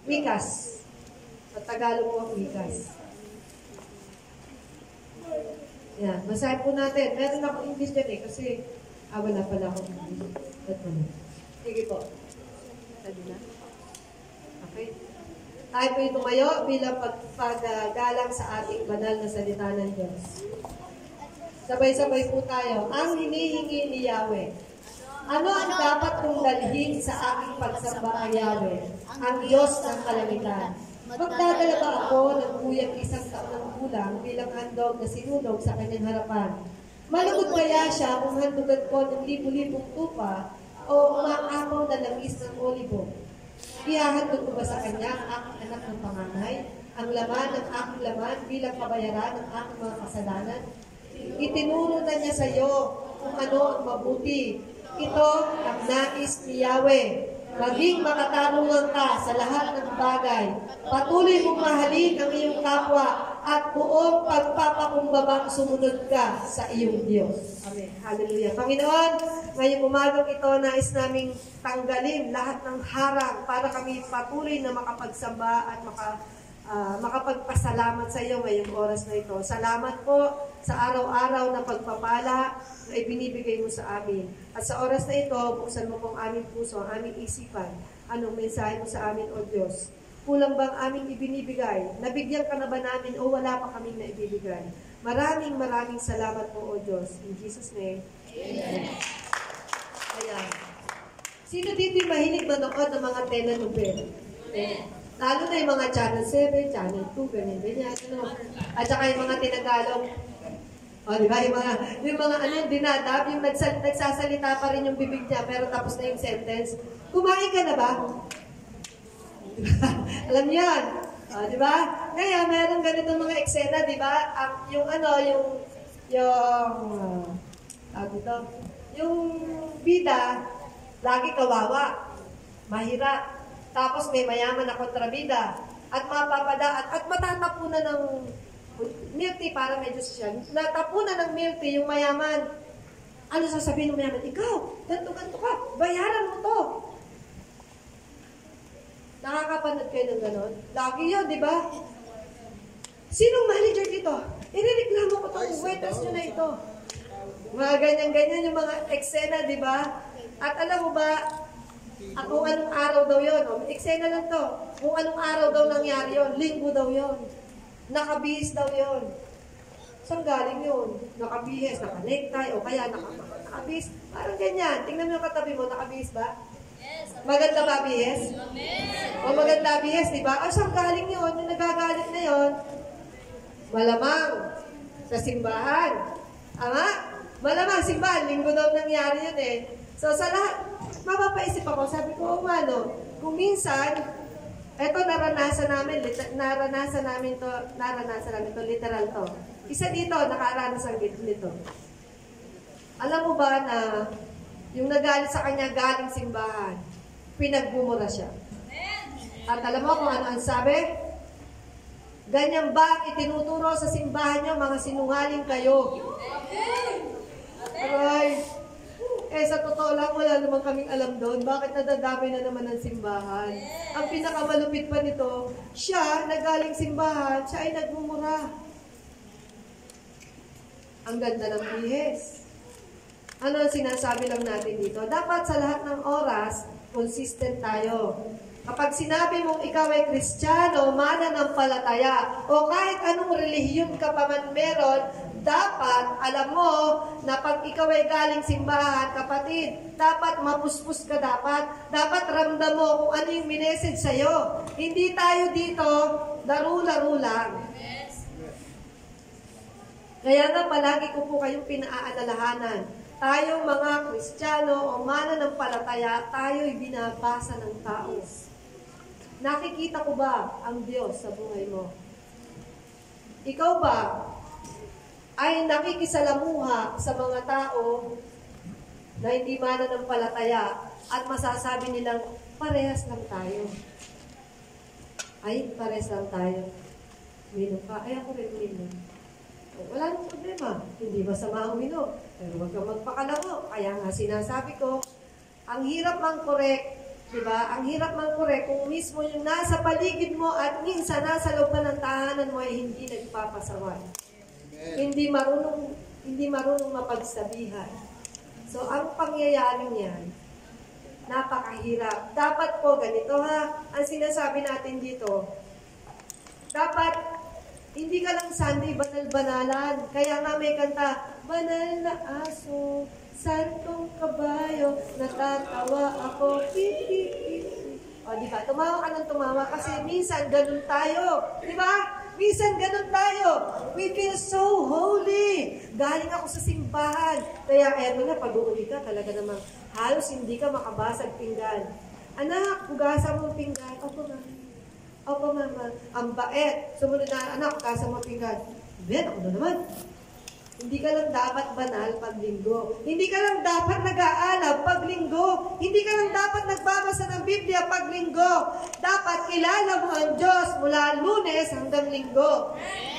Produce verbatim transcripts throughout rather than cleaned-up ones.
Wikas. Sa Tagalog po ang wikas. Yan, basahin po natin. Meron ako English dyan eh, kasi ah, wala pala akong English. Sige po. Sabi na. Okay. Tayo po yung tumayo bilang pagpagalang sa ating banal na salita ng Diyos. Sabay-sabay po tayo. Ang hinihingi ni Yahweh. Ano ang dapat kong dalhin sa aking pagsamba kay Yahweh? Ang Diyos ng kalamitan. Magdadala ba ako ng kuyang isang taon ng kulang bilang handog na sinunog sa kanyang harapan? Malugod kaya siya kung handugan ko ng libu-libong tupa o umaapaw na langis ng olibo? Ihahandog ko ba sa kanya ang aking anak ng panganay, ang laman ng aking laman bilang kabayaran ng aking mga kasalanan? Itinuro na niya sa iyo kung ano ang mabuti. Ito ang nais ni Yahweh. Maging makatarungan ka sa lahat ng bagay. Patuloy mong mahalin ang iyong kapwa at buong pagpapakumbabang sumunod ka sa iyong Diyos. Amen. Hallelujah. Panginoon, ngayong umagang ito, nais naming tanggalin lahat ng harang para kami patuloy na makapagsamba at maka, uh, makapagpasalamat sa iyo ngayong oras na ito. Salamat po sa araw-araw na pagpapala na ibinibigay mo sa amin. At sa oras na ito, buksan mo pong aming puso, ang aming isipan. Anong mensahe mo sa amin, O Diyos? Kulang bang aming ibinibigay? Nabigyan ka na ba namin o wala pa kaming naibibigay? Maraming maraming salamat po, O Diyos. In Jesus' name, Amen. Ayan. Sino dito yung mahilig manood ng mga telenovela? Amen. Lalo na yung mga Channel seven, Channel two, ganyan, ganyan. Ano? At saka yung mga tinagalog. O, di ba? Yung mga, yung mga ano, dinadab, yung nagsal, nagsasalita pa rin yung bibig niya, pero tapos na yung sentence. Kumain ka na ba? Diba? Alam niyo yan. O, di ba? Ngayon, meron ganitong mga eksena, di ba? Um, yung ano, yung, yung, uh, dito, yung bida, lagi kawawa, mahirap, tapos may mayaman na kontrabida, at mapapada, at, at matatapunan ng milk tea para medyo siya. Natapunan ng milk tea yung mayaman. Ano sasabihin ng mayaman? Ikaw, ganto-ganto ka, bayaran mo to. Nakakapanood kayo ng ganon? Lagi yun, di ba? Sinong manager dito? Inireklamo ko itong waiters nyo na ito. Mga ganyan-ganyan yung mga eksena, di ba? At alam mo ba, at kung anong araw daw yun, oh, eksena lang to. Kung anong araw daw nangyari yun, linggo daw yun. Nakabihis daw yun. Saan galing yun? Nakabihis, naka-necktie, o kaya naka, nakabihis. Parang ganyan. Tingnan mo yung katabi mo, nakabihis ba? Yes. Maganda ba bihis? Amen. O maganda bihis, di ba? O saan galing yun? Yung nagagalit na yun, malamang sa simbahan. Ama? Malamang simbahan. Linggo daw nangyari yun eh. So sa lahat, mapapaisip ako, sabi ko, o ano, kung minsan, eto naranasan namin, naranasan namin to, naranasan namin to, literal to. Isa dito, nakaranas ang nito. Alam mo ba na yung nagalit sa kanya galing simbahan, pinagbumura siya. At alam mo kung ano ang sabi? Ganyan ba itinuturo sa simbahan niyo, mga sinungaling kayo? Aray! Eh, sa totoo lang, wala naman kaming alam doon. Bakit nadadamay na naman ang simbahan? Yeah. Ang pinakamalupit pa nito, siya, nagaling simbahan, siya ay nagmumura. Ang ganda ng bihis. Ano ang sinasabi lang natin dito? Dapat sa lahat ng oras, consistent tayo. Kapag sinabi mong ikaw ay Kristiyano, mananampalataya, o kahit anong relihiyon ka pa man meron, dapat, alam mo, na pag ikaw ay galing simbahan, kapatid, dapat mapuspos ka dapat. Dapat ramdam mo kung ano yung minessage sa'yo. Hindi tayo dito, laro-laro lang. Kaya nga, palagi ko po kayong pinaalalahanan. Tayong mga Kristiyano o mananampalataya, tayo'y binabasa ng tao. Nakikita ko ba ang Diyos sa buhay mo? Ikaw ba ay nakikisalamuha sa mga tao na hindi mananampalataya at masasabi nilang parehas lang tayo? Ay, parehas lang tayo. Minom ka. Ay, ako rin minom. Wala nang problema. Hindi masama uminom. Pero huwag kang magpakalaro. Kaya nga sinasabi ko, ang hirap mang correct, Diba? Ang hirap mang-correct kung mismo yung nasa paligid mo at minsan nasa loob pa ng tahanan mo ay hindi nagpapasaway. Hindi marunong, hindi marunong mapagsabihan. So, ang pangyayari niyan, napakahirap. Dapat po, ganito ha, ang sinasabi natin dito, dapat, hindi ka lang Sunday banal-banalan. Kaya nga may kanta, banal na aso, santong kabayo, natatawa ako. O, di ba? Tumawa ka ng tumawa kasi minsan ganun tayo. Di ba? Minsan ganun tayo. We feel so holy. Galing ako sa simbahan. Kaya eto na, pag-uuli ka, talaga namang halos hindi ka makabasag pinggan. Anak, hugasan mo pinggan. Opo, mama. Opo, mama. Ang bait. Sumunod na, anak, hugasan mo pinggan. Ben, ako na naman. Hindi ka lang dapat banal pag linggo. Hindi ka lang dapat nag-aalab pag linggo. Hindi ka lang dapat nagbabasa ng Biblia pag linggo. Dapat kilala mo ang Diyos mula Lunes hanggang linggo.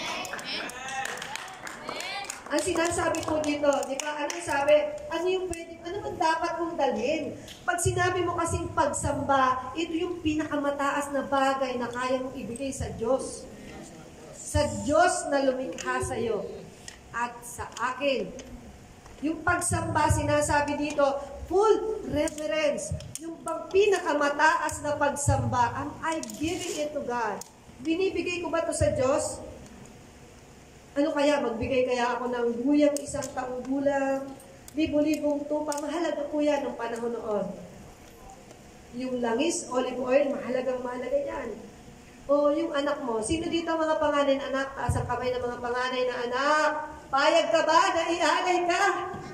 Ang sinasabi ko dito, di ba? Anong sabi? Ano yung pwede? Ano man dapat mong dalhin? Pag sinabi mo kasing pagsamba, ito yung pinakamataas na bagay na kaya mong ibigay sa Diyos. Sa Diyos na lumikha sa'yo. At sa akin. Yung pagsamba, sinasabi dito, full reverence. Yung pang pinakamataas na pagsamba, am I giving it to God? Binibigay ko ba to sa Diyos? Ano kaya? Magbigay kaya ako ng guyang isang taong gulang, libo-libong tupa, mahalaga po yan ng panahon noon. Yung langis, olive oil, mahalagang mahalaga yan. O yung anak mo, sino dito mga panganay na anak? Taas ang kamay ng mga panganay na anak. Payag ka ba na ialay ka?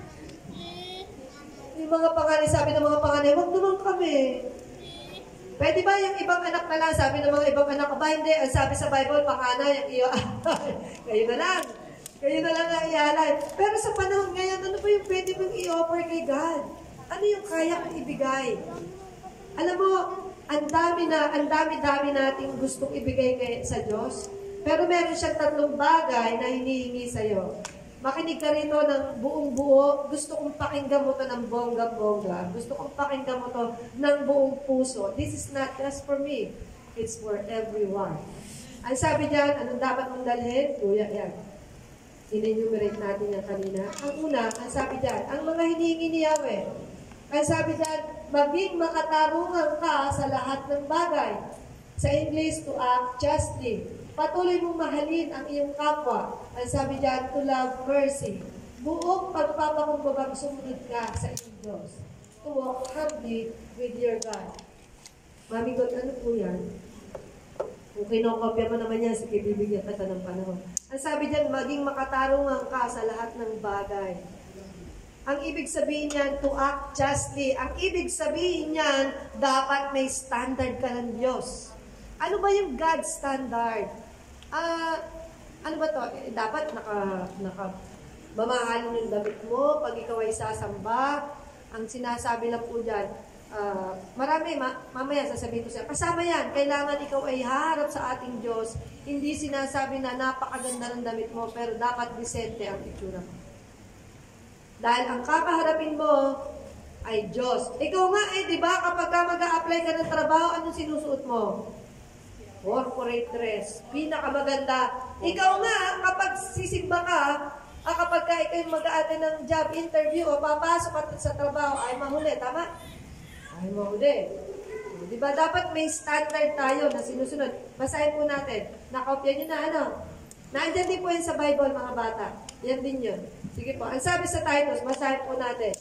Yung mga panganay, sabi ng mga panganay, wag naman kami. Pwede ba yung ibang anak na lang, sabi ng mga ibang anak, ba hindi, ang sabi sa Bible, panganay, yung ialay. Kayo na lang. Kayo na lang ang ialay. Pero sa panahon ngayon, ano ba yung pwede mong i-offer kay God? Ano yung kaya kong ibigay? Alam mo, ang dami na, ang dami-dami nating gustong ibigay kay, sa Diyos. Pero meron siyang tatlong bagay na hinihingi sa'yo. Makinig ka rito ng buong buo. Gusto kong pakinggan mo to ng bongga-bongga. Gusto kong pakinggan mo to ng buong puso. This is not just for me. It's for everyone. Ang sabi diyan, anong dapat mong dalhin? Kuya, yan. In-enumerate natin yan kanina. Ang una, ang sabi diyan, ang mga hinihingi ni Yahweh. Ang sabi diyan, maging makatarungan ka sa lahat ng bagay. Sa English, to act justly. Patuloy mong mahalin ang iyong kapwa. Ang sabi diyan, to love mercy. Buong pagpapakumbabang sumunod ka sa iyong Diyos. To walk humbly with your God. Mami God, ano po yan? Kung kinokopya mo naman yan, sige, bibigyan ka ng panahon. Ang sabi diyan, maging makatarungan ka sa lahat ng bagay. Ang ibig sabihin niyan, to act justly. Ang ibig sabihin niyan, dapat may standard ka ng Diyos. Ano ba yung God standard? Ah, uh, ano ba to? Eh, dapat naka, naka mamahalin yung damit mo pag ikaw ay sasamba. Ang sinasabi lang po dyan, uh, marami, ma mamaya sasabihin ko siya, kasama yan, kailangan ikaw ay haharap sa ating Diyos. Hindi sinasabi na napakaganda ng damit mo, pero dapat disente ang itsura mo. Dahil ang kakaharapin mo ay Diyos. Ikaw nga eh, di ba, kapag ka mag-a-apply ka ng trabaho, anong sinusuot mo? Corporate dress. Pinakamaganda. Ikaw nga, kapag sisimba ka, ah, kapag ka ikaw mag-a-attend ng job interview o papasok ka sa trabaho, ay mahuli. Tama? Ay mahuli. Di ba, dapat may standard tayo na sinusunod. Basahin po natin. Nakopya nyo na, ano? Nandiyan din po yan sa Bible, mga bata. Yan din yun. Sige po. Ang sabi sa Titus, basahin po natin.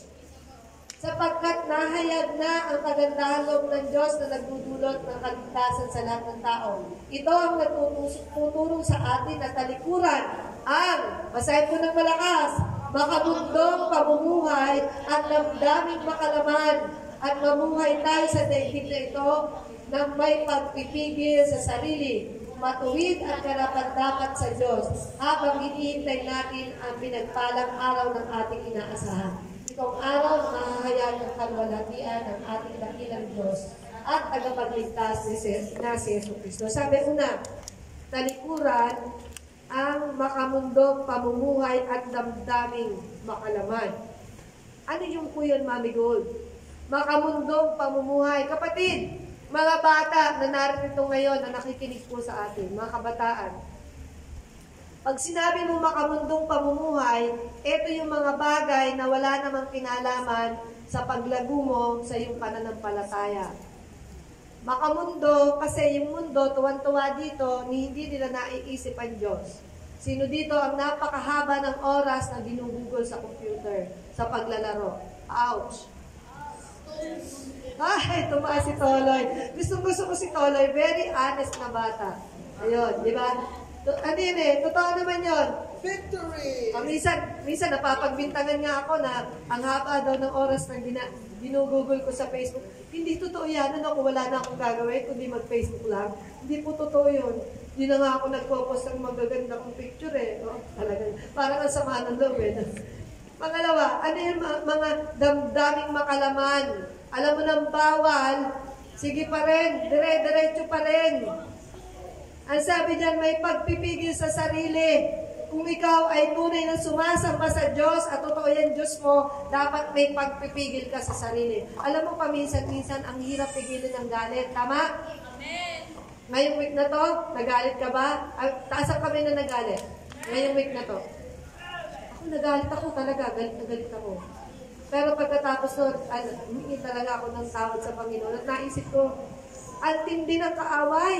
Sapagkat nahayag na ang kagandahan loob ng Diyos na nagdudulot ng kaligtasan sa lahat ng tao. Ito ang natutulong sa atin na talikuran ang, basahin po ng malakas, makabundong pamumuhay at damdaming makalaman at mamuhay tayo sa daigdig na ito na may pagpipigil sa sarili, matuwid at karapat-dapat sa Diyos habang hinihintay natin ang pinagpalang araw ng ating inaasahan. Itong araw na mahahayag ng kalwalhatian ng ating dakilang Diyos at tagapagligtas na si Yesu Cristo. Sabi una, talikuran ang makamundong pamumuhay at damdaming makalaman. Ano yung po yun, Mami Gold? makamundong pamumuhay. Kapatid, mga bata na narito ngayon na nakikinig po sa atin, mga kabataan, pag sinabi mo makamundong pamumuhay, ito yung mga bagay na wala namang kinalaman sa paglago mo sa iyong pananampalataya. Makamundo, kasi yung mundo, tuwan-tuwa dito, ni hindi nila naiisip ang Diyos. Sino dito ang napakahaba ng oras na ginugugol sa computer, sa paglalaro? Ouch! Ay, tumaas si Toloy. Gusto-gusto ko si Toloy. Very honest na bata. Ayun, di ba? Ano yun eh, totoo naman yun. Victory! Uh, minsan, minsan napapagbintangan nga ako na ang haba daw ng oras na gina, ginugugol ko sa Facebook. Hindi totoo yan. Ano, kung wala na akong gagawin, kundi mag-Facebook lang. Hindi po totoo yun. Hindi na nga ako nagpo-post ng magaganda kong picture eh. Oh, talagang, parang ang sama ng loob eh. Pangalawa, ano yung mga, mga damdaming makalaman? Alam mo ng bawal, sige pa rin, dire-diretso pa rin. Ang sabi diyan, may pagpipigil sa sarili. Kung ikaw ay tunay na sumasamba sa Diyos at totoo yan Diyos mo, dapat may pagpipigil ka sa sarili. Alam mo, paminsan-minsan, ang hirap pigilin ng galit. Tama? Amen. Ngayong week na to, nagalit ka ba? Taas ang kami na nagalit. Ngayong week na to. Ako, nagalit ako talaga. Galit na galit ako. Pero pagkatapos nun, ano, humingi talaga ako ng tawad sa Panginoon. At naisip ko, ang tindi ng kaaway.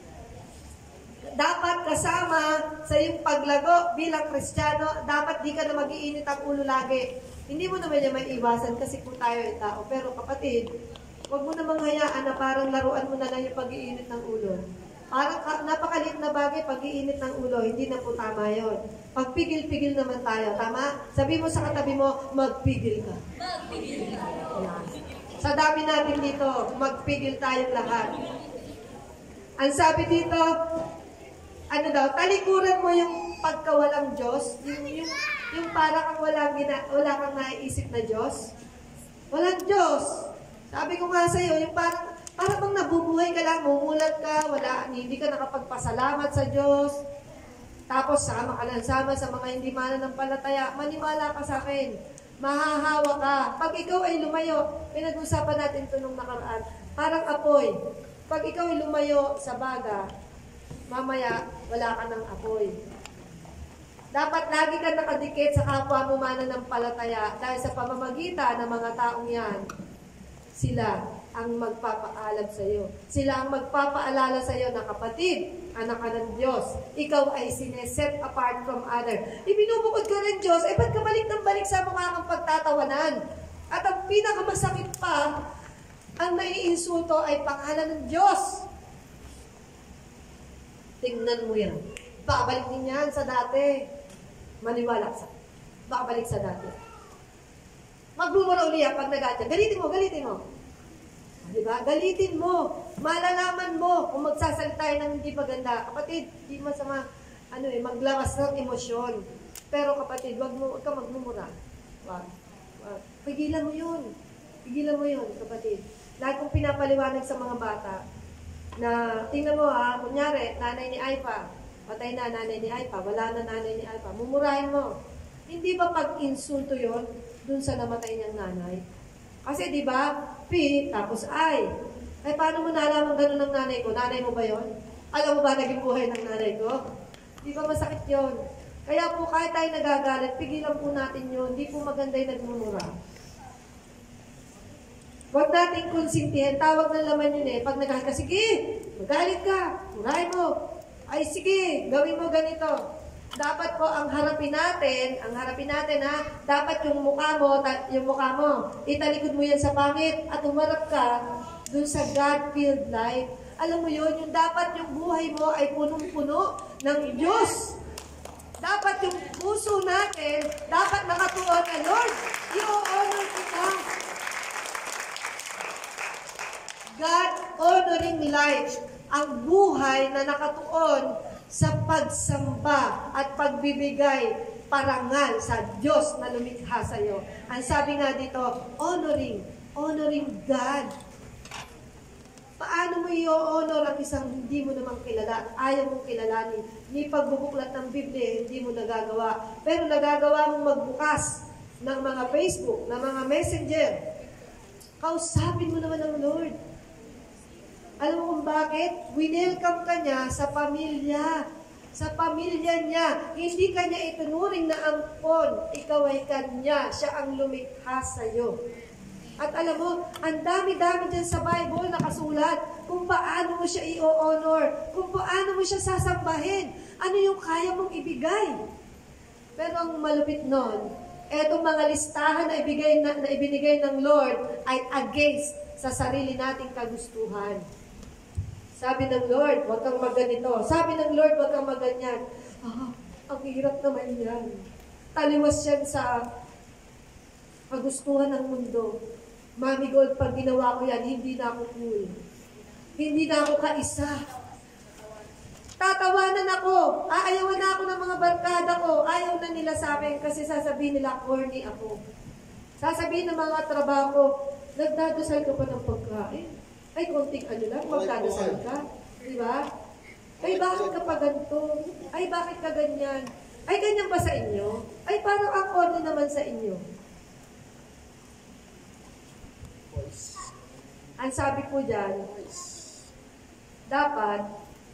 Dapat kasama sa iyong paglago bilang Kristiyano, dapat di ka na mag-iinit ang ulo lagi. Hindi mo naman niya maiiwasan kasi kung tayo ay tao. Pero kapatid, huwag mo namang hayaan na parang laruan mo na lang yung pag-iinit ng ulo. Parang napakaliit na bagay, pag-iinit ng ulo, hindi na po tama yun. Pagpigil-pigil naman tayo, tama? Sabi mo sa katabi mo, magpigil ka. Magpigil ka. Sa dami natin dito, magpigil tayong lahat. Ang sabi dito, ano daw, talikuran mo yung pagkawalang Diyos, yung, yung, yung para kang walang, gina, wala kang naiisip na Diyos. Walang Diyos. Sabi ko nga sa'yo, yung parang, parang bang nabubuhay ka lang, mumulat ka, wala, hindi ka nakapagpasalamat sa Diyos. Tapos sama ka lang sama sa mga hindi mananampalataya, maniwala ka sa akin. Mahahawa ka. Pag ikaw ay lumayo, pinag-usapan natin ito nung nakaraan, parang apoy. Pag ikaw ay lumayo sa baga, mamaya, wala ka ng apoy. Dapat lagi ka nakadikit sa kapwa mo mananampalataya dahil sa pamamagitan ng mga taong yan, sila ang magpapaalam sa iyo. Sila ang magpapaalala sa iyo na kapatid, anak ka ng Diyos. Ikaw ay sineset apart from other. Ibinubukod ka rin Diyos, eh ba't ka balik ng balik sa mukha kang pagtatawanan? At ang pinakamasakit pa, ang naiinsulto ay pangalan ng Diyos. Tingnan mo yan. Babalik din yan sa dati. Maniwala sa. Babalik sa dati. Magbumura uli yan pag nagatya. Galitin mo, galitin mo. Diba? Galitin mo. Malalaman mo kung magsasalita ng hindi maganda. Kapatid, di masama, ano eh, maglawas ng emosyon. Pero kapatid, wag mo, wag ka magmumura. Wag. Wag. Pigilan mo yun. Pigilan mo yun, kapatid. Lagi kong pinapaliwanag sa mga bata, na tingnan mo ha, kunyari, nanay ni Aipa, patay na nanay ni Aipa, wala na nanay ni Aipa, mumurahin mo. Hindi ba pag-insulto yon dun sa namatay niyang nanay? Kasi di ba, P, tapos I. Ay, paano mo nalaman ganun ng nanay ko? Nanay mo ba yon? Alam mo ba naging buhay ng nanay ko? Di ba masakit yon? Kaya po, kahit tayo nagagalit, pigilan po natin yun. Hindi po maganda yung nagmumura. Huwag natin konsintihan. Tawag ng laman yun eh. Pag nagalit ka, sige, magalit ka. Murahin mo. Ay, sige, gawin mo ganito. Dapat po ang harapin natin, ang harapin natin ha, dapat yung mukha mo, yung mukha mo, italikod mo yan sa pangit at umarap ka dun sa God-filled life. Alam mo yun, yung dapat yung buhay mo ay punong-puno ng Diyos. Dapat yung puso natin, dapat nakatuon na, Lord, i-honor kita. God-honoring life, ang buhay na nakatuon sa pagsamba at pagbibigay parangal sa Diyos na lumikha sa iyo. Ang sabi nga dito, honoring, honoring God. Paano mo i-honor ang isang hindi mo namang kilala at ayaw mong kilalanin? Ni pagbubuklat ng Biblia, hindi mo nagagawa. Pero nagagawa mong magbukas ng mga Facebook, ng mga messenger, Kausapin mo naman ang Lord. Alam mo kung bakit? Winelcome ka niya sa pamilya. Sa pamilya niya. Hindi ka niya itunuring na ampon. Ikaw ay kanya. Siya ang lumikha sa'yo. At alam mo, ang dami-dami dyan sa Bible nakasulat kung paano mo siya i-honor, kung paano mo siya sasambahin, ano yung kaya mong ibigay. Pero ang malupit nun, etong mga listahan na, ibigay na, na ibinigay ng Lord ay against sa sarili nating kagustuhan. Sabi ng Lord, huwag kang magganito. Sabi ng Lord, huwag kang magganyan. Ah, ang hirap naman yan. Taliwas yan sa kagustuhan ng mundo. Mami Gold, pag ginawa ko yan, hindi na ako cool. Hindi na ako kaisa. Tatawanan ako. Aayawan na ako ng mga barkada ko. Ayaw na nila sa akin kasi sasabihin nila, corny ako. Sasabihin ng mga trabaho ko, nagdadasal ka pa ng pagkain. Ay, konting ano lang, magdadasal ka. Di ba? Ay, bakit ka pa ganito? Ay, bakit ka ganyan? Ay, ganyan ba sa inyo? Ay, parang ang corny naman sa inyo. Ang sabi po dyan, dapat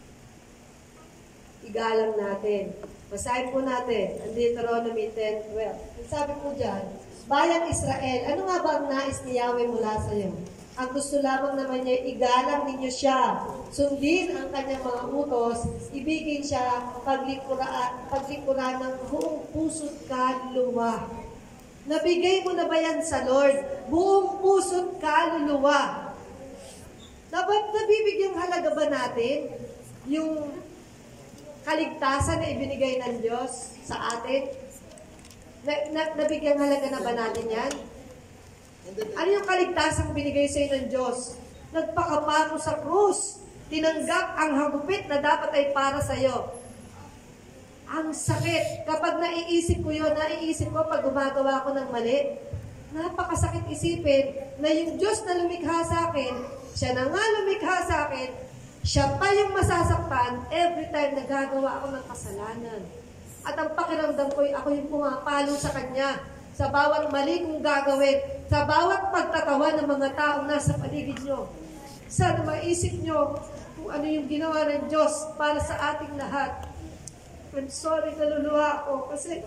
igalang natin. Basahin po natin, ang Deuteronomy ten twelve. Ang sabi po dyan, Bayang Israel, ano nga ba ang nais ni Yahweh mula sa iyo? Ang gusto lamang naman niya, igalang ninyo siya. Sundin ang kanyang mga utos, ibigin siya, paglikuran, paglikuran ng buong puso't kaluluwa. Nabigay mo na ba yan sa Lord? Buong puso't kaluluwa. Dapat nabibigyang halaga ba natin yung kaligtasan na ibinigay ng Diyos sa atin? Na, na, nabigyang halaga na ba natin yan? Ano yung kaligtasan binigay sa iyo ng Diyos? Nagpakapako sa krus. Tinanggap ang hagupit na dapat ay para sa iyo. Ang sakit. Kapag naiisip ko yun, naiisip ko pag gumagawa ko ng mali, napakasakit isipin na yung Diyos na lumikha sa akin, siya na nga lumikha sa akin, siya pa yung masasaktan every time na gagawa ako ng kasalanan. At ang pakiramdam ko, ako yung pumapalo sa Kanya sa bawat mali kong gagawin, sa bawat pagtatawa ng mga taong nasa paligid nyo. Sana maisip nyo kung ano yung ginawa ng Diyos para sa ating lahat. I'm sorry, naluluha ako kasi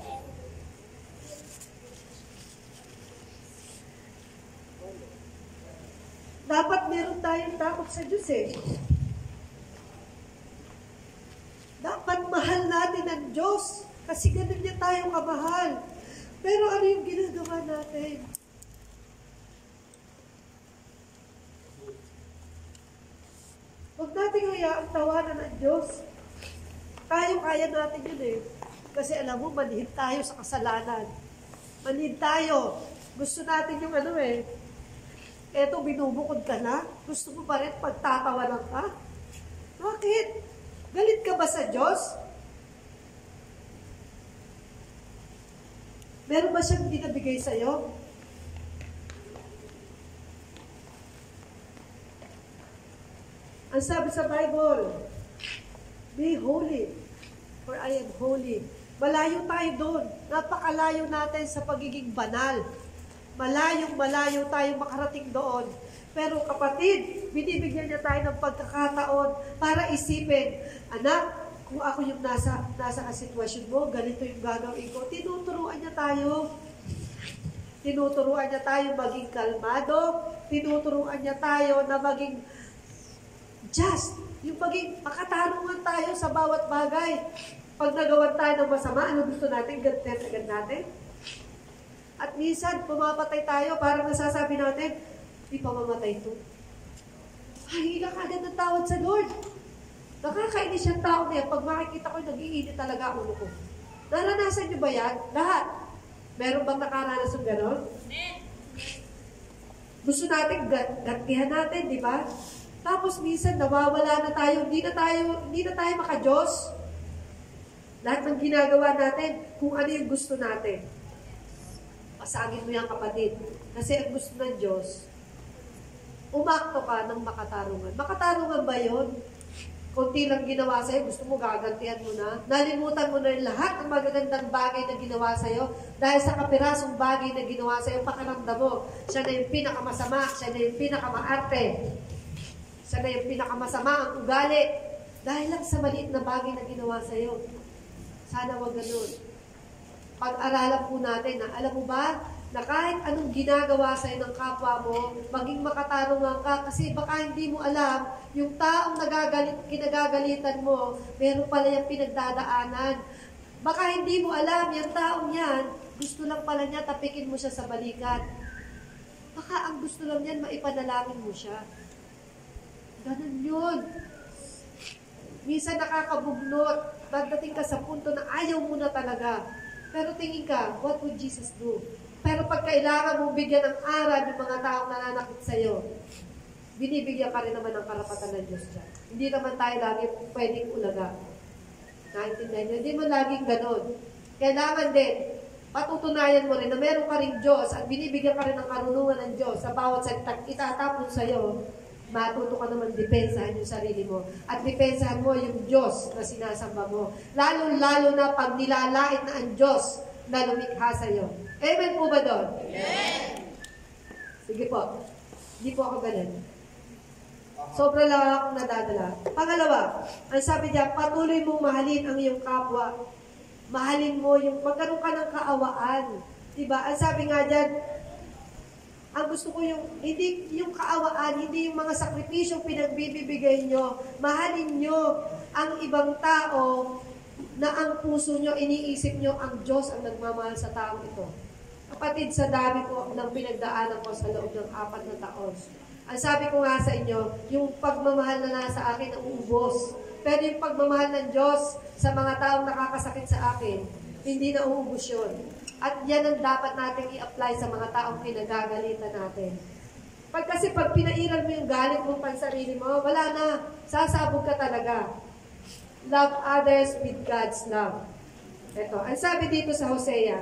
dapat meron tayong takot sa Diyos eh. Dapat mahal natin ang Diyos kasi ganun niya tayo kamahal. Pero ano yung ginagawa natin? Huwag natin hayaang tawanan ng Diyos. Kaya-kaya natin yun eh. Kasi alam mo, manhid tayo sa kasalanan. Manhid tayo. Gusto natin yung ano eh. Eto, binubukod ka na. Gusto mo pa rin pagtatawanan ka? Bakit? Galit ka ba sa Diyos? Meron ba siyang binabigay sa'yo? Ang sabi sa Bible, be holy, for I am holy. Malayo tayo doon. Napakalayo natin sa pagiging banal. Malayong malayo tayong makarating doon. Pero kapatid, binibigyan niya tayo ng pagkakataon para isipin, anak, kung ako yung nasa, nasa sitwasyon mo, ganito yung gagawin ko. Tinuturuan niya tayo. Tinuturuan niya tayo maging kalmado. Tinuturuan niya tayo na maging just. Yung maging makatarungan tayo sa bawat bagay. Pag nagawan tayo ng masama, ano gusto natin? Ganyan agad natin. At minsan, pumapatay tayo, parang nasasabi natin, di pa mamatay ito. Ay, ka agad ng tawad sa Lord. Nakakainis yung tao na yan. Pag makikita ko, nag-iinit talaga ang ulo ko. Naranasan niyo ba yan? Lahat. Meron bang nakaranas ng gano'n? Gusto natin, gantihan natin, di ba? Tapos minsan, nawawala na tayo. Hindi na tayo, hindi na tayo maka-Diyos. Lahat ng ginagawa natin, kung ano yung gusto natin. Pasagin mo yan, kapatid. Kasi ang gusto ng Diyos, umakto ka ng makatarungan. Makatarungan ba yun? Kunti lang ginawa sa'yo, gusto mo gagantihan mo na. Nalimutan mo na yung lahat ng magagandang bagay na ginawa sa'yo dahil sa kapirasong bagay na ginawa sa'yo, pakiramdam mo, siya na yung pinakamasama, siya na yung pinakamaarte, siya na yung pinakamasama ang ugali dahil lang sa maliit na bagay na ginawa sa'yo. Sana wag ganun. Pag-aralan po natin na, alam mo ba, na kahit anong ginagawa sa'yo ng kapwa mo, maging makatarungan ka kasi baka hindi mo alam, yung taong nagagalit, kinagagalitan mo, meron pala yung pinagdadaanan. Baka hindi mo alam, yung taong yan, gusto lang pala niya, tapikin mo siya sa balikat. Baka ang gusto lang yan, maipanalangin mo siya. Ganun yun. Minsan nakakabugnot, dadating ka sa punto na ayaw mo na talaga. Pero tingin ka, what would Jesus do? Pero pag kailangan mong bigyan ng aral yung mga taong nananakit sa'yo, binibigyan ka rin naman ng karapatan ng Diyos dyan. Hindi naman tayo lagi pwedeng ulaga. Naintindihan nyo? Hindi mo laging ganun. Kailangan din, patutunayan mo rin na meron ka rin Diyos at binibigyan ka rin ng karunungan ng Diyos sa bawat salitang itatapon sa'yo, matuto ka naman depensahan yung sarili mo. At depensahan mo yung Diyos na sinasamba mo. Lalo-lalo na pag nilalait na ang Diyos na lumikha sa'yo. Amen po ba doon? Amen. Sige po. Hindi po ako ganun. Sobra lang akong nadadala. Pangalawa, ang sabi niya, patuloy mong mahalin ang iyong kapwa. Mahalin mo yung, magkaroon ka ng kaawaan. Diba? Ang sabi nga dyan, ang gusto ko yung, hindi yung kaawaan, hindi yung mga sakripisyong pinagbibigay nyo. Mahalin nyo ang ibang tao na ang puso nyo, iniisip nyo, ang Diyos ang nagmamahal sa taong ito. Kapatid, sa dami ko ng pinagdaanan ko sa loob ng apat na taon. Ang sabi ko nga sa inyo, yung pagmamahal na nasa akin ang uubos. Pero yung pagmamahal ng Diyos sa mga taong nakakasakit sa akin, hindi na uubos yun. At yan ang dapat natin i-apply sa mga taong pinagagalitan natin. Pag kasi pag pinairal mo yung galit mo pang sarili mo, wala na, sasabog ka talaga. Love others with God's love. Ito, ang sabi dito sa Hosea,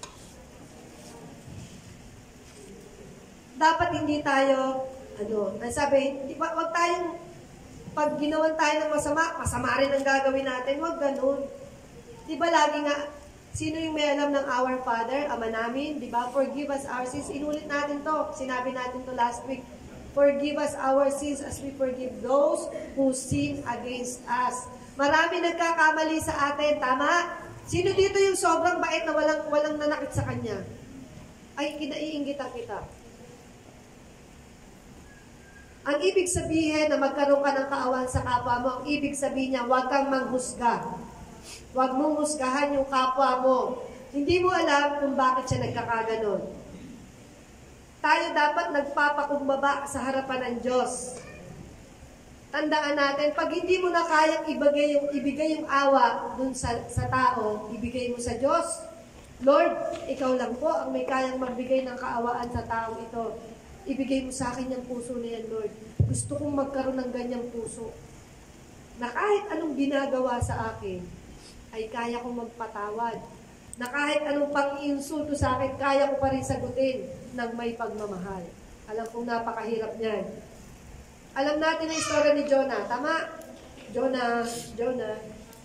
dapat hindi tayo, ano, ang sabi, di ba, wag tayong, pag ginawan tayo ng masama, masama rin ang gagawin natin, wag ganun. Di ba lagi nga, sino yung may alam ng our Father, Ama namin, di ba, forgive us our sins, inulit natin to, sinabi natin to last week, forgive us our sins as we forgive those who sin against us. Marami nagkakamali sa atin, tama? Sino dito yung sobrang bait na walang, walang nanakit sa kanya? Ay, kinaiingitan kita. Ang ibig sabihin na magkaroon ka ng kaawan sa kapwa mo, ang ibig sabihin niya, huwag kang manghusga. Huwag mong husgahan yung kapwa mo. Hindi mo alam kung bakit siya nagkakaganon. Tayo dapat nagpapakumbaba sa harapan ng Diyos. Tandaan natin, pag hindi mo na kayang ibigay yung, ibigay yung awa dun sa, sa tao, ibigay mo sa Diyos. Lord, ikaw lang po ang may kayang magbigay ng kaawaan sa taong ito. Ibigay mo sa akin yung puso na yan, Lord. Gusto kong magkaroon ng ganyang puso. Na kahit anong ginagawa sa akin, ay kaya kong magpatawad. Na kahit anong pang-insulto sa akin, kaya ko pa rin sagutin ng may pagmamahal. Alam kong napakahirap niyan. Alam natin ang istorya ni Jonah. Tama? Jonah, Jonah.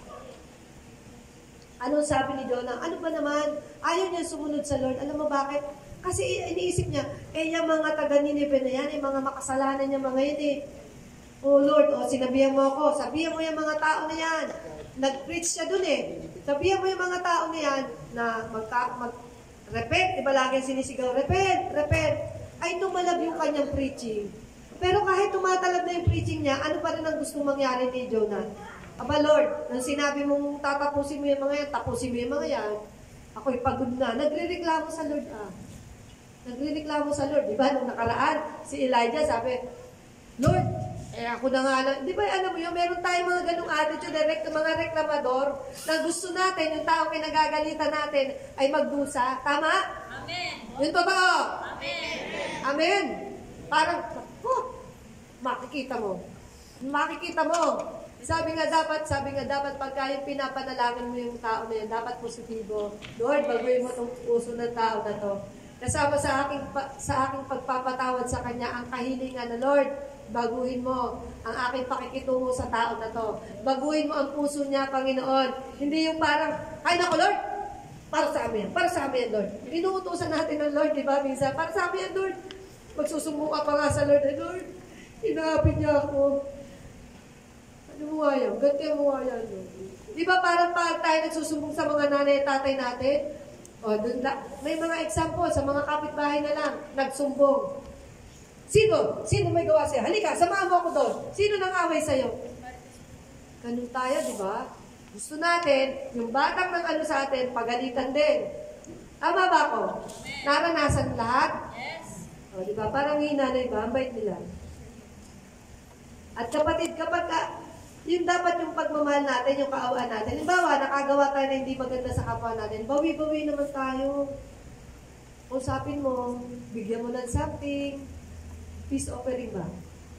Anong sabi ni Jonah? Ano ba naman? Ayaw niya sumunod sa Lord. Alam mo bakit? Kasi iniisip niya, eh yung mga taga-Nineveh na yan, eh mga makasalanan niya mga yun eh. Oh Lord, oh, sinabihan mo ako, sabihan mo yung mga tao na yan. Nag-preach siya dun eh. Sabihan mo yung mga tao na yan na mag-repent, diba lagi sinisigaw, repent, repent. Ay tumalab yung kanyang preaching. Pero kahit tumatalab na yung preaching niya, ano pa rin ang gustong mangyari ni Jonah? Aba Lord, nang sinabi mong tatapusin mo yung mga yan, tapusin mo yung mga yan, ako'y pagod na. Nagre-reklamo sa Lord ah. Nagre-reklamo sa Lord. Di ba, nung nakaraan, si Elijah sabi, Lord, eh ako na nga lang. Di ba, alam mo yun, meron tayong mga ganong attitude, direct, mga reklamador, na gusto natin, yung taong pinagagalitan natin, ay magdusa. Tama? Amen. Yung totoo. Amen. Amen. Parang, oh, makikita mo. Makikita mo. Sabi nga dapat, sabi nga dapat, pagka yung pinapanalangin mo yung tao na yan, dapat positibo. Lord, baguhin mo itong puso ng tao na to. Kasama sa aking, sa aking pagpapatawad sa kanya, ang kahilingan na, Lord, Baguhin mo ang aking pakikitungo sa tao na to. Baguhin mo ang puso niya, Panginoon. Hindi yung parang, ay naku, Lord, para sa amin, para sa amin, Lord. Inuutosan natin ng Lord, di ba, minsan? Para sa amin, Lord. Magsusumbong ka pa nga sa Lord, eh, Lord, hinapin niya ako. Ano mo nga yan? Ganti mo nga yan, Lord. Di ba parang pag tayo nagsusumbong sa mga nanay at tatay natin? O, dun la, may mga example sa mga kapitbahay na lang, nagsumbong. Sino? Sino may gawa sa'yo? Halika, samahan mo ako doon. Sino nang away sa'yo? Ganun tayo, di ba? Gusto natin, yung batang ng ano sa atin, pagalitan din. Tama ba ako? Naranasan lahat? Yes. O, di ba? Parang yung nanay ba? Ang bait nila. At kapatid, kapag ka, yung dapat yung pagmamahal natin, yung kaawaan natin. Halimbawa, nakagawa tayo na hindi maganda sa kapwa natin, bawi-bawi naman tayo. Usapin mo, bigyan mo ng something, peace offering ba?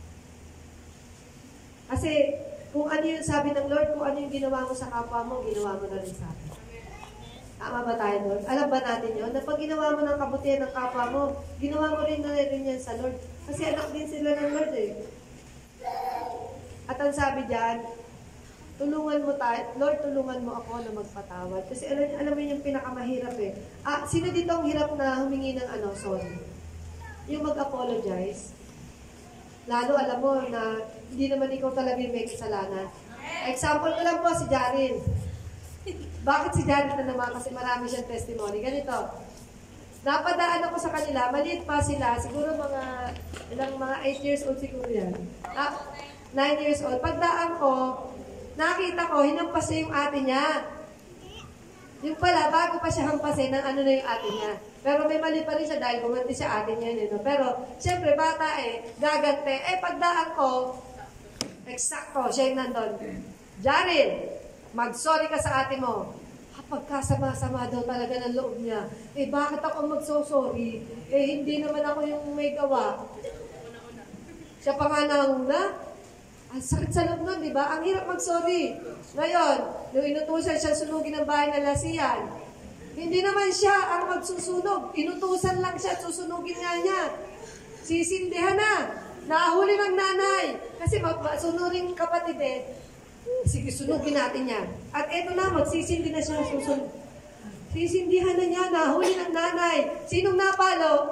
Kasi, kung ano yung sabi ng Lord, kung ano yung ginawa mo sa kapwa mo, ginawa mo na rin sa akin. Tama ba tayo, Lord? Alam ba natin yun? Na pag ginawa mo ng kabutihan ng kapwa mo, ginawa mo rin na rin yan sa Lord. Kasi anak din sila ng Lord eh. At ang sabi dyan, tulungan mo tayo, Lord, tulungan mo ako na magpatawad. Kasi alam, alam mo yung pinakamahirap eh. Ah, sino dito ang hirap na humingi ng ano, sorry? Yung mag-apologize. Lalo alam mo na hindi naman ikaw talaga yung may kasalanan. Example ko lang po si Jarin. Bakit si Jarin na naman? Kasi marami siyang testimony. Ganito. Napadaan ako sa kanila, maliit pa sila, siguro mga, ilang mga eight years old siguro yan. Ah, nine years old. Pagdaan ko, nakita ko, hinampas niya yung ate niya. Yung pala, bago pa siya hampasin, ng ano na yung ate niya. Pero may mali pa rin siya dahil gumanti siya ate niya yun. No? Pero, siyempre, bata eh, gagante. Eh, pagdaan ko, eksakto, siya yung nandun. Jarin, mag-sorry ka sa ate mo. Pagkasama-sama daw talaga ng loob niya. Eh, bakit ako magso-sorry? Eh, hindi naman ako yung may gawa. Siya pa nga nauna. Ang sakit sa loob nun, di ba? Ang hirap mag-sorry. Ngayon, nung inutusan siya sunugin ng bahay ng lasiyan, hindi naman siya ang magsusunog. Inutusan lang siya, susunugin nga niya. Sisindihan na. Nahuli ng nanay. Kasi sunuring kapatid eh. Sige, sunugin natin yan. At eto na, magsisindi na siya, susunod. Sisindihan na niya, nahuli ng nanay. Sinong napalo?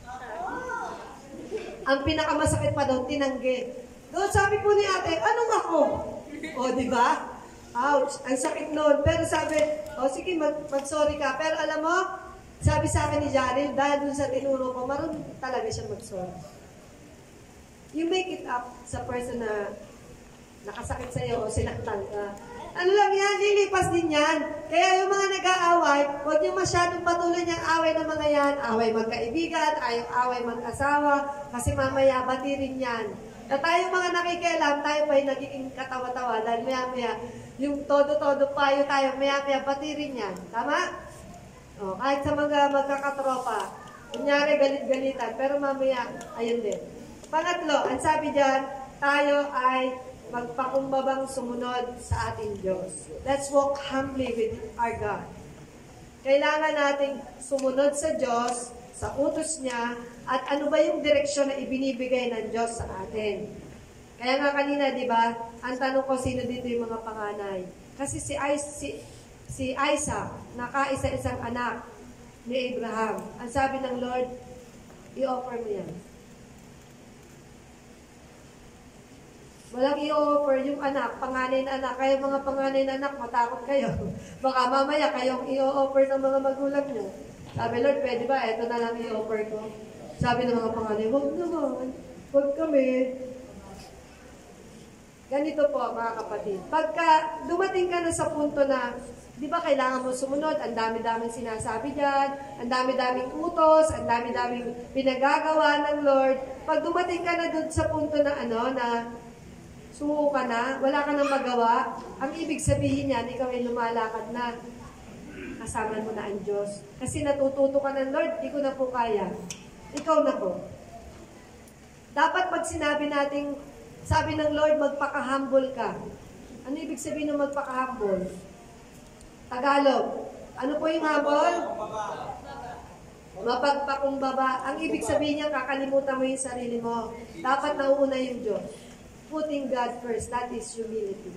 Ang pinakamasakit pa doon, tinanggi. Doon sabi po ni ate, anong ako? O, di ba? Ouch, ang sakit noon. Pero sabi, o sige, mag- mag-sorry ka. Pero alam mo, sabi sa akin ni Jaril, dahil dun sa tinuro ko, marunong talaga siya mag-sorry. You make it up sa person na nakasakit sa'yo o sinaktan ka. Ano lang yan, lilipas din yan. Kaya yung mga nag-aaway, huwag niyo masyadong patuloy niyang away ng mga yan. Away magkaibigan, ayaw away mag-asawa, kasi mamaya batirin yan. Na tayo mga nakikialam, tayo pa yung nagiging katawa-tawa dahil maya-maya, yung todo-todo payo tayo, maya-maya batirin yan. Tama? O, kahit sa mga magkakatropa, kunyari galit-galitan, pero mamaya, ayun din. Pangatlo, ang sabi dyan, tayo ay magpakumbabang sumunod sa ating Diyos. Let's walk humbly with our God. Kailangan nating sumunod sa Diyos, sa utos niya, at ano ba yung direksyon na ibinibigay ng Diyos sa atin. Kaya nga kanina, di ba, ang tanong ko, sino dito yung mga panganay? Kasi si, si, si Isaac, nakaisa-isang anak ni Abraham. Ang sabi ng Lord, i-offer mo yan. Walang i-offer yung anak, panganay na anak. Kayo mga panganay na anak, matakot kayo. Baka mamaya kayong i-offer ng mga magulang nyo. Sabi, Lord, pwede ba? Ito na lang i-offer ko. Sabi ng mga panganay, huwag naman. Huwag kami. Ganito po, mga kapatid. Pagka dumating ka na sa punto na, di ba kailangan mo sumunod, ang dami-daming sinasabi dyan, ang dami-daming utos, ang dami-daming pinagagawa ng Lord. Pag dumating ka na doon sa punto na ano, na suko ka na, wala ka nang magawa, ang ibig sabihin yan, ikaw ay lumalakad na, kasama mo na ang Diyos. Kasi natututo ka ng Lord, di ko na po kaya. Ikaw na po. Dapat pag sinabi nating, sabi ng Lord, magpaka-humble ka. Ano ibig sabihin ng magpaka-humble? Tagalog. Ano po yung humble? Mapagpakumbaba. Ang ibig sabihin niya, kakalimutan mo yung sarili mo. Dapat nauuna yung Diyos. Putting God first, that is humility.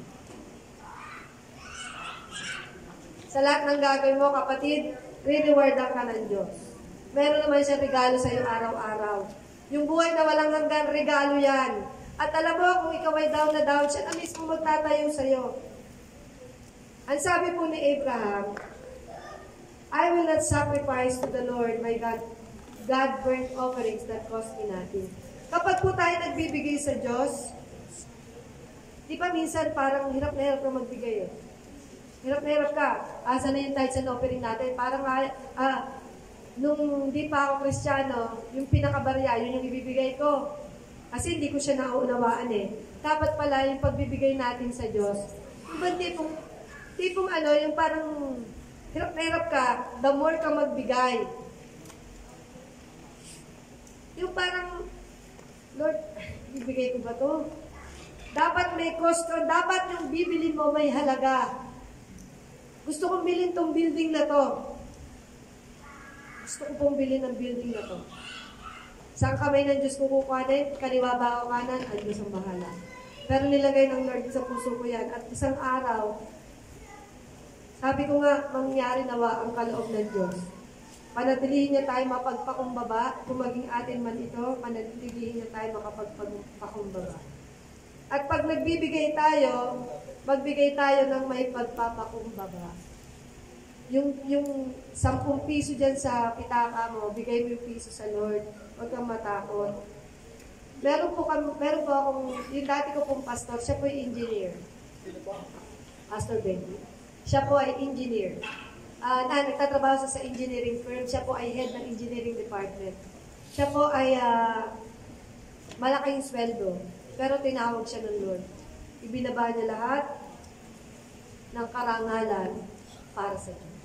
Sa lahat ng gagawin mo, kapatid, re-rewardan ka ng Diyos. Meron naman siya regalo sa iyo araw-araw. Yung buhay na walang hanggan, regalo yan. At alam mo, kung ikaw ay down na down, siya na mismo magtatayo sa iyo. Ang sabi po ni Abraham, I will not sacrifice to the Lord, my God, God burnt offerings that cost me nothing. Kapag po tayo nagbibigay sa Diyos, di ba minsan parang hirap na hirap na magbigay eh. Hirap na hirap ka. Asa na yung tithes and offering natin? Parang, ah, nung di pa ako Kristiyano, yung pinakabarya, yun yung ibibigay ko. Kasi hindi ko siya nauunawaan eh. Dapat pala yung pagbibigay natin sa Diyos. Yung ba tipong, tipong ano, yung parang hirap na hirap ka, the more ka magbigay. Yung parang, Lord, bibigay ko ba to? Dapat may cost ko. Dapat yung bibili mo may halaga. Gusto kong bilhin tong building na to. Gusto ko pong bilhin ng building na to. Saan kamay ng Diyos kukukuhanin? Kaliwa ba o kanan? Ang Diyos ang bahala. Pero nilagay ng Lord sa puso ko yan. At isang araw, sabi ko nga, mangyari nawa ang kaloob ng Diyos. Panatilihin niya tayo mapagpakumbaba. Kung maging atin man ito, panatilihin niya tayo makapagpakumbaba. At pag nagbibigay tayo, magbigay tayo ng may pagpapakumbaba. Yung, yung sampung piso dyan sa pitaka mo, bigay mo yung piso sa Lord. Huwag kang matakot. Meron po, kami, meron po akong, yung dati ko pong pastor, siya po yung engineer. Pastor Benny. Siya po ay engineer. Uh, na, nagtatrabaho sa, sa engineering firm. Siya po ay head ng engineering department. Siya po ay uh, malaking sweldo. Pero tinawag siya ng Lord. Ibinaba niya lahat ng karangalan para sa Diyos.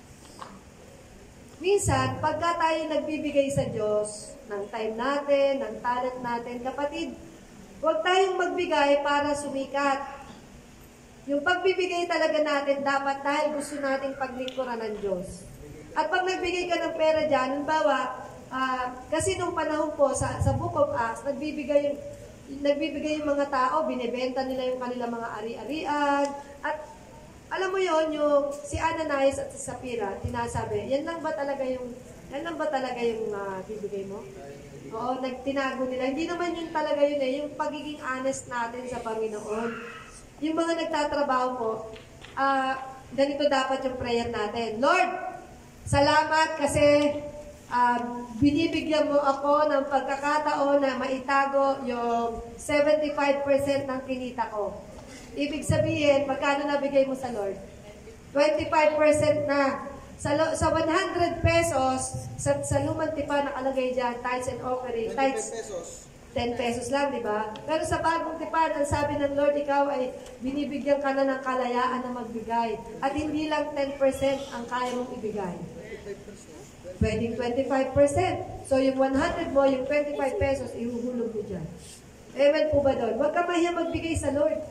Minsan, pagka tayo nagbibigay sa Diyos ng time natin, ng talent natin, kapatid, huwag tayong magbigay para sumikat. Yung pagbibigay talaga natin, dapat dahil gusto nating paglingkuran ng Diyos. At pag nagbigay ka ng pera dyan, halimbawa, uh, kasi nung panahon po, sa, sa Book of Acts, nagbibigay yung, nagbibigay yung mga tao, binibenta nila yung kanilang mga ari-arian, at alam mo yon yung si Ananias at si Sapphira, tinasabi, yan lang ba talaga yung, yan lang ba talaga yung uh, bibigay mo? Oo, nagtinago nila. Hindi naman yun talaga yun eh, yung pagiging honest natin sa Panginoon. Yung mga nagtatrabaho po, uh, ganito dapat yung prayer natin. Lord, salamat kasi uh, binibigyan mo ako ng pagkakataon na maitago yung seventy-five percent ng kinita ko. Ibig sabihin, magkano nabigay mo sa Lord? twenty-five percent na. Sa, sa one hundred pesos, sa, sa lumang tipa nakalagay dyan, tithes and offering. Tithes, ten pesos lang, di ba? Pero sa bagong tipan, ang sabi ng Lord, ikaw ay binibigyan ka na ng kalayaan na magbigay. At hindi lang ten percent ang kaya mong ibigay. Pwedeng twenty-five percent. So yung one hundred mo, yung twenty-five pesos, ihuhulog mo dyan. Amen po ba doon? Huwag ka mahiya magbigay sa Lord.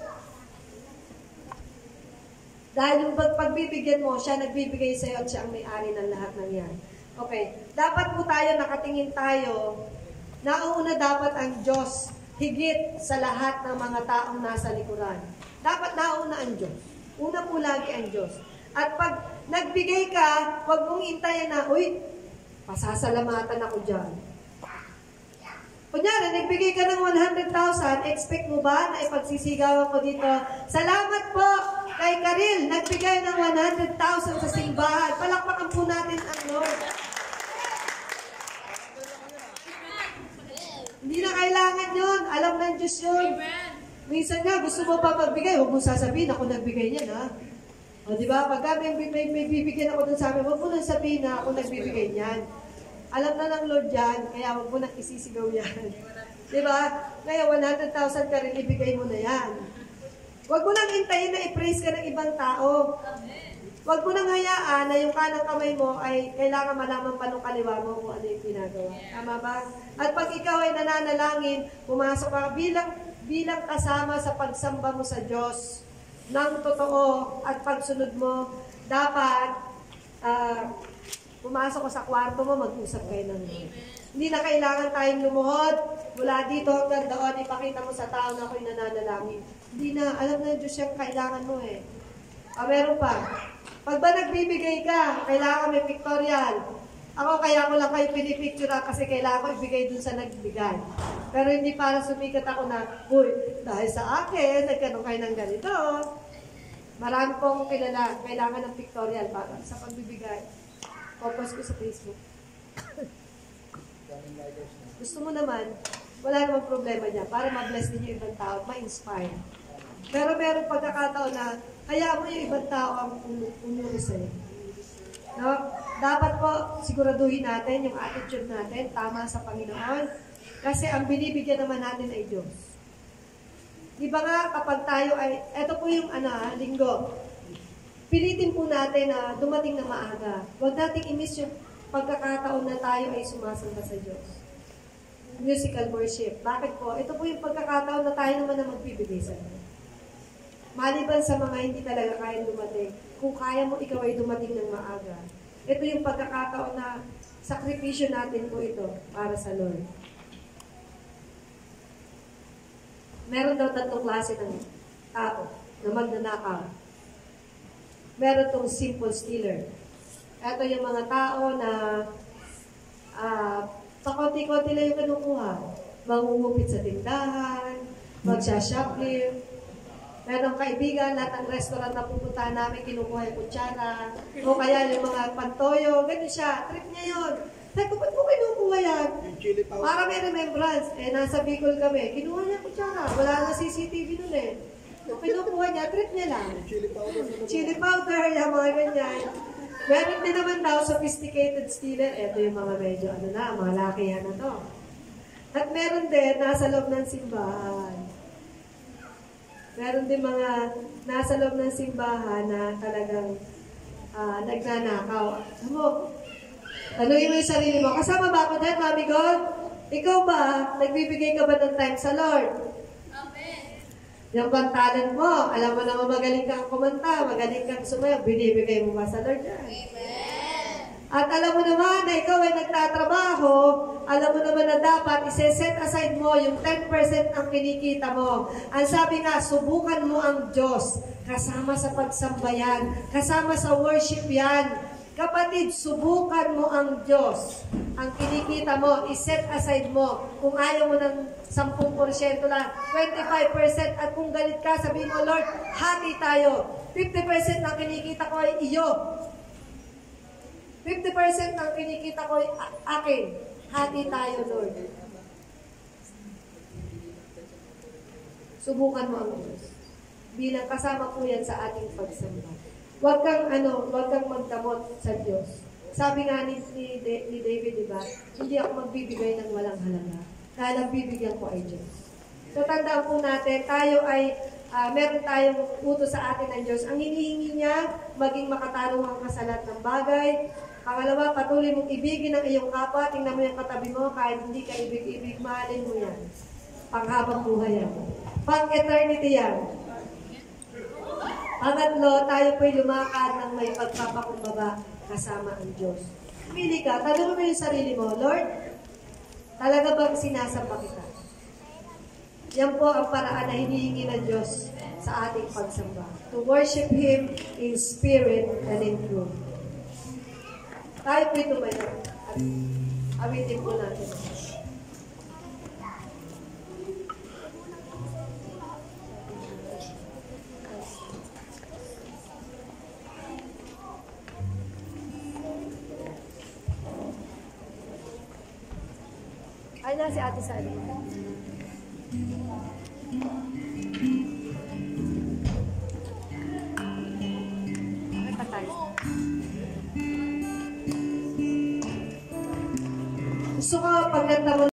Dahil yung pagbibigyan mo, siya nagbibigay sa iyo at siya ang may-ari ng lahat ng yan. Okay. Dapat po tayo, nakatingin tayo, nauna dapat ang Diyos higit sa lahat ng mga taong nasa likuran. Dapat nauna ang Diyos. Una po lagi ang Diyos. At pag nagbigay ka, huwag mong intayin na, uy, pasasalamatan ako dyan. Kunyari, nagbigay ka ng one hundred thousand, expect mo ba na ipagsisigawan ko dito? Salamat po kay Karil, nagbigay ng one hundred thousand sa simbahan. Palakpakan po natin ang Lord. Hindi na kailangan yun. Alam ng Diyos yun. Minsan nga, gusto mo pa magbigay, huwag mo sasabihin, ako nagbigay niyan, ha? O, di ba? Pagka may, may, may bibigyan ako dun sa amin, huwag mo nang sabihin na ako nagbibigay niyan. Alam na ng Lord yan, kaya huwag mo nang isisigaw yan. Di ba? Kaya one hundred thousand ka rin, ibigay mo na yan. Huwag mo nang hintayin na i-praise ka ng ibang tao. Huwag mo nang hayaan na yung kanang kamay mo ay kailangan malaman pa ng kaliwa mo kung ano yung ginagawa. Tama ba? At pag ikaw ay nananalangin, pumasok ka bilang, bilang kasama sa pagsamba mo sa Diyos ng totoo at pagsunod mo, dapat uh, Pumasok ko sa kwarto mo, mag-usap kayo ng Lord. Hindi na kailangan tayong lumuhod mula dito hanggang doon, ipakita mo sa tao na ako'y nananalangin. Hindi na, alam na Diyos yung kailangan mo eh. Ah, meron pa. Pag ba nagbibigay ka, kailangan may pictorial. Ako kaya ko lang kayo pinipicture kasi kailangan ko ibigay dun sa nagbigay. Pero hindi para sumikat ako na, uy, dahil sa akin, nagkaroon kayo ng ganito. Marami pong kilala, kailangan ng pictorial para sa pagbibigay. Popost ko sa Facebook. Gusto mo naman, wala namang problema niya para ma-bless din yung ibang tao at ma-inspire. Pero meron pagkakataon na kaya mo yung ibang tao ang umuro sa'yo. No? Dapat po siguraduhin natin yung attitude natin tama sa Panginoon kasi ang binibigyan naman natin ay Diyos. Di ba nga kapag tayo ay, eto po yung ano, linggo, pilitin po natin na dumating na maaga. Huwag nating i-miss yung pagkakataon na tayo ay sumasamba sa Diyos. Musical worship. Bakit po? Ito po yung pagkakataon na tayo naman na magbibigay sa Diyos. Maliban sa mga hindi talaga kaya dumating, kung kaya mo, ikaw ay dumating ng maaga. Ito yung pagkakataon na sakripisyo natin po ito para sa Lord. Meron daw tatlong klase ng tao na magnanakaw. Meron tong simple stealer. Ito yung mga tao na uh, pakonti-konti lang yung kinukuha. Mangungupit sa tindahan, magsha-shoplift. Meron kaibigan, lahat ng restaurant na pupuntahan namin, kinukuha yung kutsara. O kaya yung mga pantoyo, ganun siya. Trip niya yun. Sabi ko, ba't mo kinukuha yan? Para may remembrance. Eh, nasa Bicol kami, kinuha niya kutsara. Wala na C C T V nun eh. So, kinukuha niya, trip niya lang. Chili powder. Chili powder, yung mga ganyan. Meron din naman daw, sophisticated stealer. Ito yung mga medyo, ano na, mga lakihan na to. At meron din, nasa loob ng simbahan. Meron din mga nasa loob ng simbahan na talagang uh, nagnanakaw. Alam mo, tanungin mo yung sarili mo, kasama ba ako dyan, Mami God? Ikaw ba, nagbibigay ka ba ng time sa Lord? Amen. Yung bang talent mo, alam mo naman magaling kang kumanta, magaling kang sumayaw, binibigay mo ba sa Lord yan? Amen. At alam mo naman na ikaw ay nagtatrabaho, alam mo naman na dapat ise-set aside mo yung ten percent ang kinikita mo. Ang sabi nga, subukan mo ang Diyos. Kasama sa pagsambayan, kasama sa worship yan. Kapatid, subukan mo ang Diyos. Ang kinikita mo, iset aside mo. Kung ayaw mo ng ten percent lang, twenty-five percent. At kung galit ka, sabihin mo, Lord, hati tayo. fifty percent ng kinikita ko ay iyo. fifty percent ng kinikita ko ay akin. Hati tayo, Lord. Subukan mo ang Diyos. Bilang kasama po yan sa ating pagsamba. Huwag kang, ano, huwag kang magdamot sa Diyos. Sabi nga ni, ni, ni David, diba? Hindi ako magbibigay ng walang halaga. Dahil ang bibigyan ko ay Diyos. So, tandaan po natin, tayo ay, uh, meron tayong utos sa atin ng Diyos. Ang hinihingi niya, maging makatarungan ka sa lahat ng bagay. Pangalawa, patuloy mong ibigin ang iyong kapwa. Tingnan mo yung katabi mo, kahit hindi ka ibig-ibig, mahalin mo yan. Panghabang buhay yan. Pang-eternity yan. Pangatlo, tayo po'y lumakad ng may pagpapakumbaba kasama ang Diyos. Pili ka, tanong mo yung sarili mo, Lord, talaga bang sinasamba kita? Yan po ang paraan na hinihingi ng Diyos sa ating pagsamba. To worship Him in spirit and in truth. Tayo po'y tumayo at awitin po natin. Ay, na si Ate Sally. Okay pa tayo. Gusto ko pag nagtamo